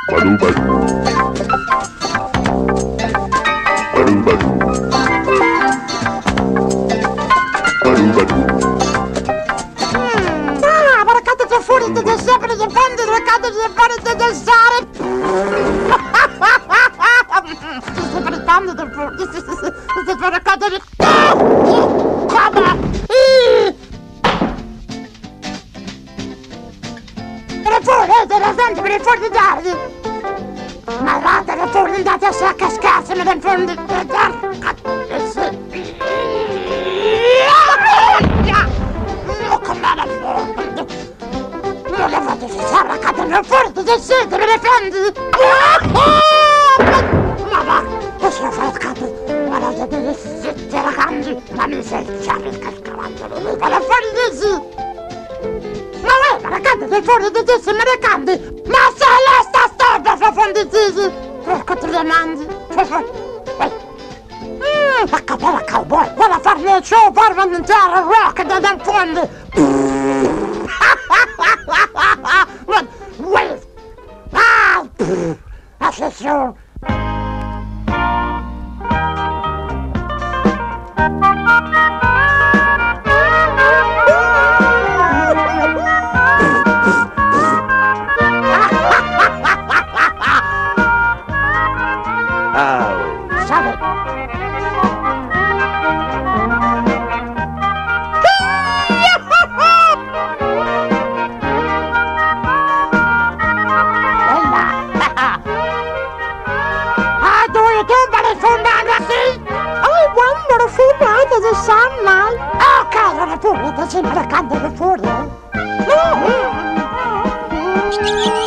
Badu badu. Badu badu. Badu badu. Maar ik had het ervoor niet te zeggen, de banden, ik had het ervoor niet te zeggen. Dit is voor de tanden ervoor. Dit is voor de katten. Kom maar. Ervoor, de razante, maar ervoor de daar. Maar later ervoor dat je zakken schaatsen met een vriend. Daar gaat het. Ja. Kom maar ervoor. Wat is het? Sarah gaat ervoor. Dit is zeker met een vriend. Mama, dat is een vet katten. Maar als het is zit er gaan ze. Maar nu zegt Charlie kaskarantje. Maar dat vond je dus. Maar la canta del forno di tizzi americani, ma se la sta storia fra fondi tizzi, porco te le mandi, la capella cowboy, vuole farne il show, farmi iniziare il rock da fondo. Wait, attenzione. Pure, dat zijn de kanten ervoor, hè?